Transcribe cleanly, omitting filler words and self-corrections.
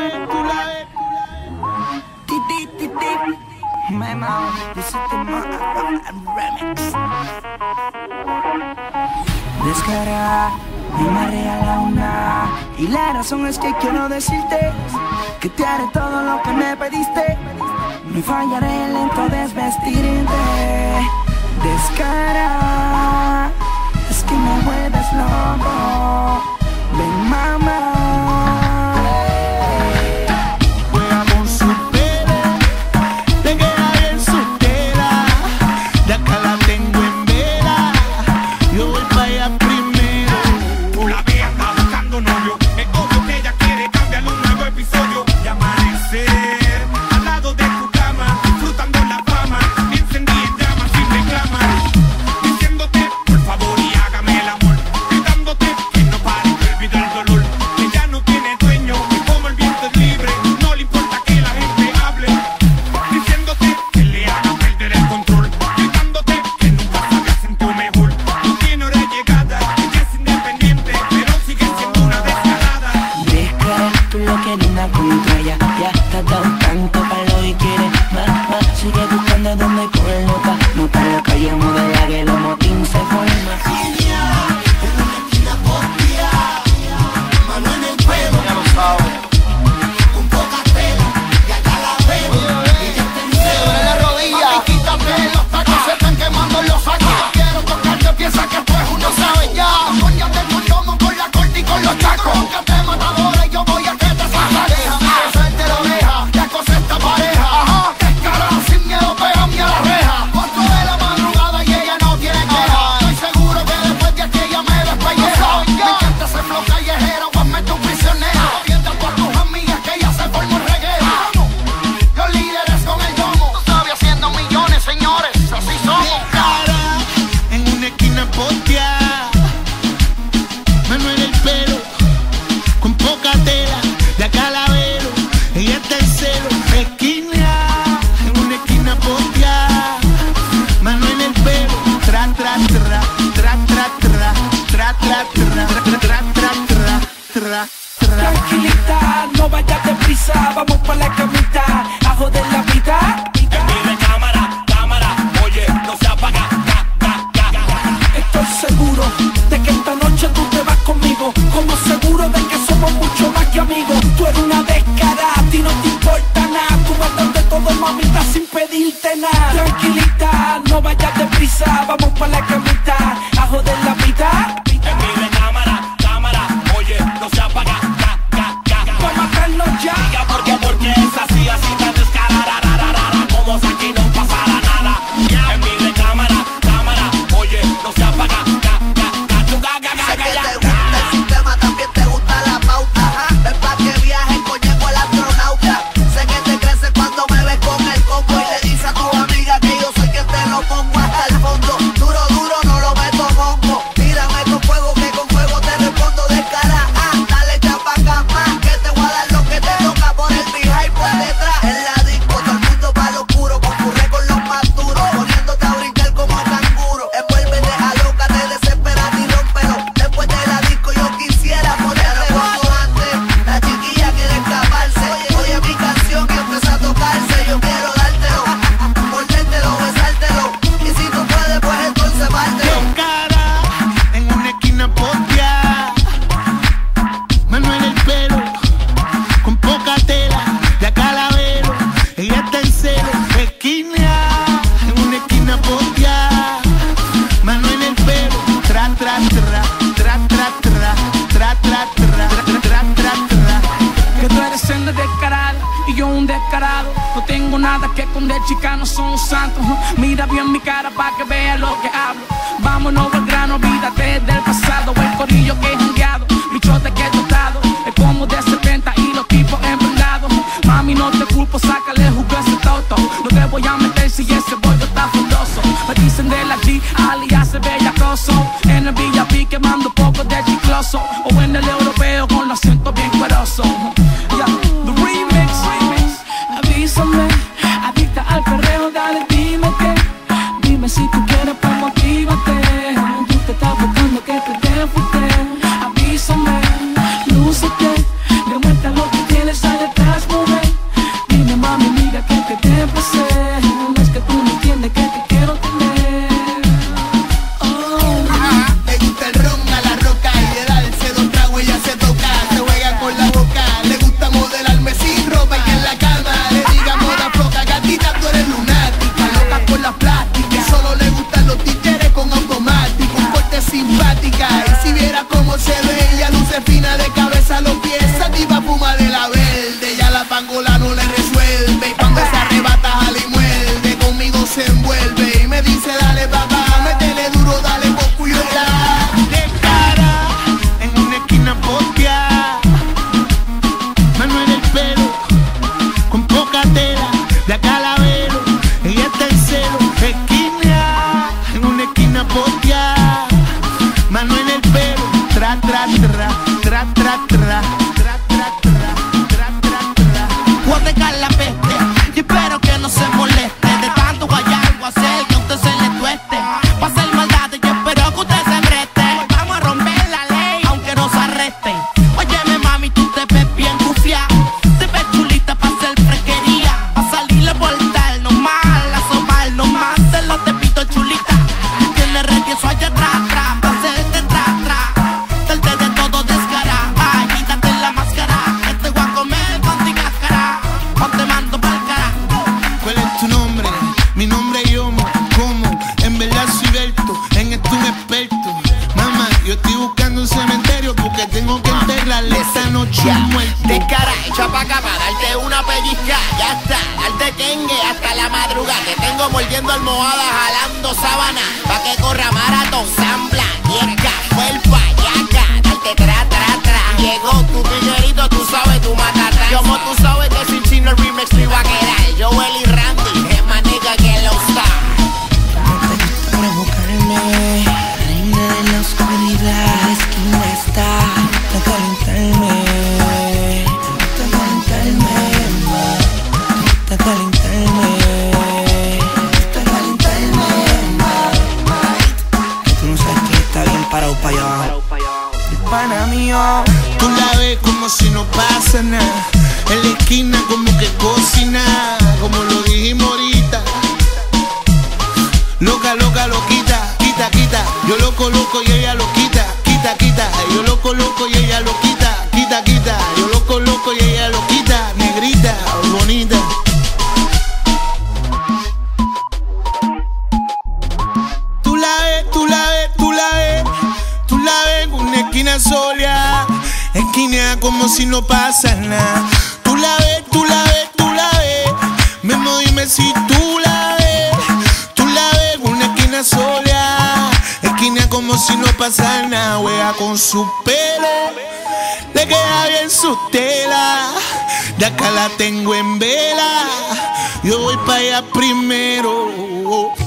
Descarada, y me regala una. Y la razón es que quiero decirte que te haré todo lo que me pediste. No fallaré en lento desvestirte. Descarada, es que me vuelves loco. Ven, mamá. Tranquilita, no vayas deprisa, vamos pa' la camita, a joder la vida. En mi recámara, cámara, oye, no se apaga, Estoy seguro de que esta noche tú te vas conmigo, como seguro de que somos mucho más que amigos. Tú eres una descarada, a ti no te importa nada, tú vas a dar de todo, mamita, sin pedirte nada. Tranquilita, no vayas deprisa, vamos pa' la camita, a joder la vida. En mi recámara, cámara, oye, no se apaga, Pa' matarnos ya. porque es así, así tan descarada, como si aquí no pasara nada. En mi recámara, cámara, oye, no se apaga, Sé que te gusta el sistema, también te gusta la pauta. Ven pa' que viajes, coñeco el astronauta. Sé que te crece cuando me ves con el combo y le dices a tu amiga que yo soy quien te lo pongo hasta el fondo. Duro, duro, no lo meto mongo. Tírame con fuego, que con fuego te respondo de cara. Dale chapaca más, que te voy a dar lo que te toca por el behind por detrás. En la disco, todo el mundo pa' lo puro, concurre con los más duros, poniéndote a brincar como canguro. Envuelve, deja loca, te desespera y rómpelo. Después de la disco yo quisiera ponerle como antes. La chiquilla quiere escaparse. Oye mi canción y empieza a tocarse. Yo quiero dártelo, mordértelo, besártelo. Y si tú puedes, pues entonces pártelo. Cara en una esquina posteada, mano en el pelo, con poca tela, de calavero, ella está en celo. Esquina en una esquina posteada, mano en el pelo, tra tra tra, tra tra tra, tra tra tra, tra tra tra. Que tú eres senda descarada y yo un descarado. No tengo nada que esconder, chicas, no somos santos. Mira bien mi cara pa' que veas lo que hablo. Vámonos al grano, olvídate del pasado. El corillo que he jangueado, bichote que he tratado. Es como de 70 y los tipos emprendados. Mami, no te culpo, sácale jugo a ese toto. No te voy a meter si ese bollo está frondoso. Me dicen de la G, alias se bellacoso. En el VIP quemando poco de chicloso. O en el europeo con los asientos bien cuerosos. Yeah, the remix. Avísame, adicta al perreo, dale, dime que. Dime si tú quieres, pues motívate. Tú te estás buscando que te defuste. Avísame, lúcete, demuestra lo que tienes, sale. sola, descara, echa pa' acá pa' darte una pellizca. Ya está, darte quengue hasta la madrugada. Te tengo mordiendo almohadas, jalando sábana, pa' que corra maratón, zambla, yesca, felpa, yaca, darte tra, tra, tra. Llegó tu tiguerito, tú sabes, tu matata. Como tú sabes que sin chino el remix no iba a quedar. Joel y Randy, es más nigga que lo está. Provocarme, reina de la oscuridad, la esquina está, te calentarme, te calentarme, te calentarme, te calentarme. Tú no sabes que está bien parado para allá abajo. El pana mío, tú la ves como si no pasa nada. En la esquina como que cocina, como lo dijimos ahorita. Loca, loca, loquita, quita, quita. Yo lo coloco y ella lo quita, quita, quita. Yo lo coloco y ella lo quita, quita, quita. Yo lo coloco y ella lo quita. Negrita, bonita. Tú la ves, tú la ves, tú la ves. Tú la ves en una esquina sola, esquina como si no pasa nada. Tú la ves, tú la ves, tú la ves. Memo, dime si tú la ves. Tú la ves en una esquina sola, esquina como si no pasa nada. Juega con su pelo, le queda bien su tela. De acá la tengo en vela, yo voy para allá primero.